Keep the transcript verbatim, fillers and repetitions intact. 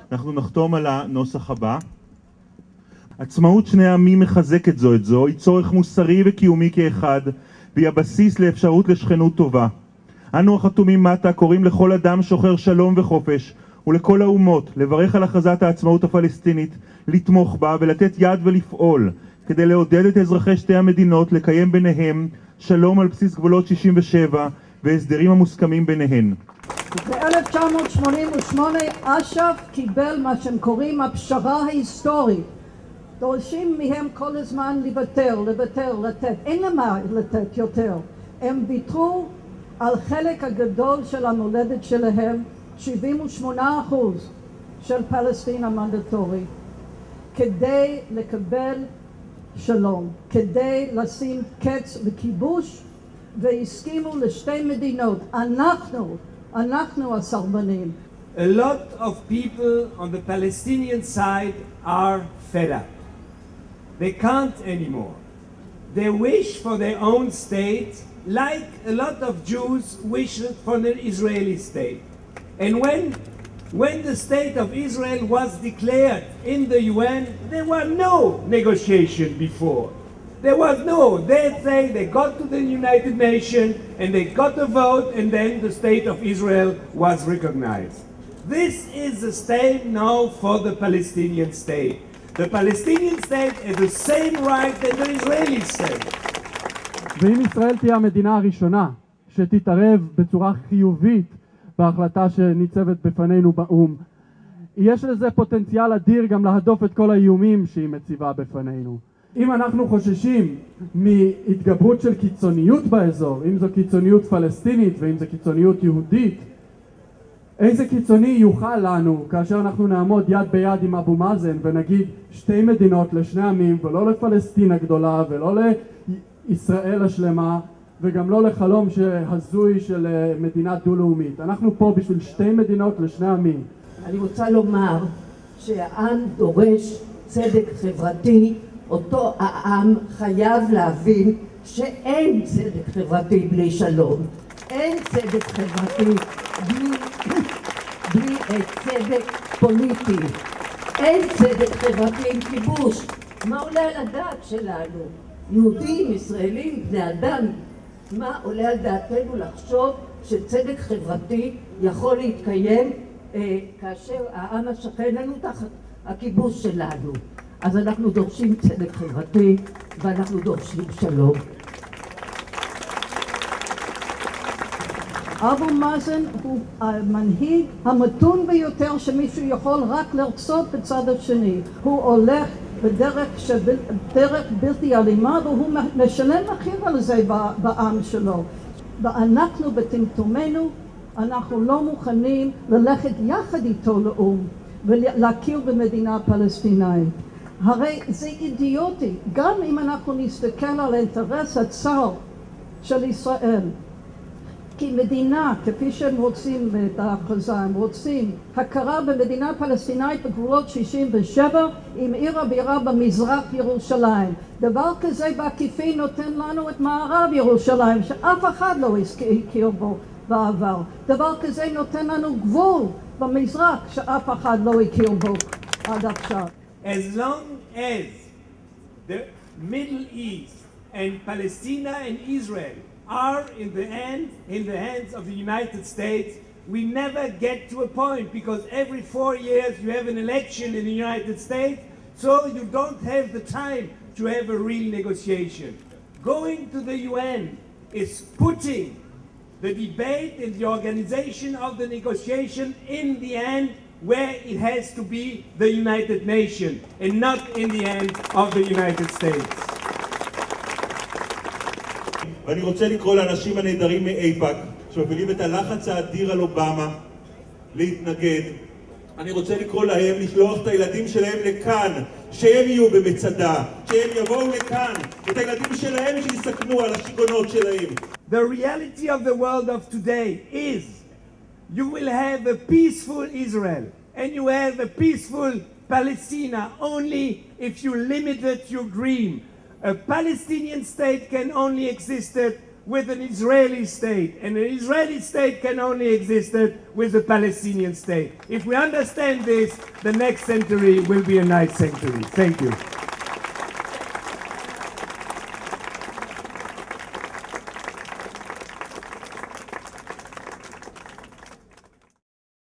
אנחנו נחתום על הנוסח הבא. עצמאות שני העמים מחזקת זו את זו, היא צורך מוסרי וקיומי כאחד, והיא הבסיס לאפשרות לשכנות טובה. אנו החתומים מטה קוראים לכל אדם שוחר שלום וחופש, ולכל האומות לברך על הכרזת העצמאות הפלסטינית, לתמוך בה ולתת יד ולפעול, כדי לעודד את אזרחי שתי המדינות לקיים ביניהם שלום על בסיס גבולות שישים ושבע והסדרים המוסכמים ביניהן. ב-אלף תשע מאות שמונים ושמונה אש"ף קיבל מה שהם קוראים הפשרה ההיסטורית. דורשים מהם כל הזמן לוותר, לוותר, לתת. אין למה לתת יותר. הם ויתרו על חלק הגדול של המולדת שלהם, שבעים ושמונה אחוז של פלסטין המנדטורי, כדי לקבל שלום, כדי לשים קץ לכיבוש, והסכימו לשתי מדינות. אנחנו, אנחנו הסרבנים. A lot of people on the Palestinian side are fed up. They can't anymore. They wish for their own state, like a lot of Jews wish for an Israeli state. And when, when the state of Israel was declared in the U N, there were no negotiation before. There was no, they say they got to the United Nations and they got a vote and then the state of Israel was recognized. This is the state now for the Palestinian state. The Palestinian state has the same right as the Israeli state. ואם ישראל תהיה המדינה הראשונה שתתערב בצורה חיובית בהחלטה שניצבת בפנינו באום, יש לזה פוטנציאל אדיר גם להדוף את כל האיומים שהיא מציבה בפנינו. אם אנחנו חוששים מהתגברות של קיצוניות באזור, אם זו קיצוניות פלסטינית ואם זו קיצוניות יהודית, איזה קיצוני יוכל לנו כאשר אנחנו נעמוד יד ביד עם אבו מאזן ונגיד שתי מדינות לשני עמים, ולא לפלסטין הגדולה ולא לישראל השלמה וגם לא לחלום הזוי של מדינה דו-לאומית. אנחנו פה בשביל שתי מדינות לשני עמים. אני רוצה לומר שהעם דורש צדק חברתי. אותו העם חייב להבין שאין צדק חברתי בלי שלום. אין צדק חברתי בלי, בלי צדק פוליטי. אין צדק חברתי עם כיבוש. מה עולה על הדעת שלנו? יהודים, ישראלים, בני אדם, מה עולה על דעתנו לחשוב שצדק חברתי יכול להתקיים אה, כאשר העם השכן לנו תחת הכיבוש שלנו? אז אנחנו דורשים צדק חברתי ואנחנו דורשים שלום. אבו מאזן הוא המנהיג המתון ביותר שמישהו יכול רק לרצות בצד השני. הוא הולך בדרך שבל, דרך בלתי אלימה והוא משלם מחיר על זה בעם שלו. ואנחנו בטמטומנו, אנחנו לא מוכנים ללכת יחד איתו לאום ולהכיר במדינה פלסטינאית. הרי זה אידיוטי, גם אם אנחנו נסתכל על האינטרס הצר של ישראל. כי מדינה, כפי שהם רוצים את ההכרזה, הם רוצים הכרה במדינה פלסטינאית בגבולות שישים ושבע עם עיר הבירה במזרח ירושלים. דבר כזה בעקיפין נותן לנו את מערב ירושלים, שאף אחד לא הכיר בו בעבר. דבר כזה נותן לנו גבול במזרח שאף אחד לא הכיר בו עד עכשיו. As long as the Middle East and Palestine and Israel are in the hands, in the hands of the United States, we never get to a point, because every four years you have an election in the United States, so you don't have the time to have a real negotiation. Going to the U N is putting the debate and the organization of the negotiation in the end where it has to be the United Nations and not in the hands of the United States. ואני רוצה לקרוא לאנשים הנהדרים מאיפא"ק שמפעילים את הלחץ האדיר על אובמה להתנגד. אני רוצה לקרוא להם לשלוח את הילדים שלהם לכאן, שהם יהיו במצדה, שהם יבואו לכאן, את הילדים שלהם שיסכנו על השיגונות שלהם. The reality of the world of today is you will have a peaceful Israel and you have a peaceful Palestine only if you limited your dream. A Palestinian state can only exist with an Israeli state, and an Israeli state can only exist with a Palestinian state. If we understand this, the next century will be a nice century. Thank you.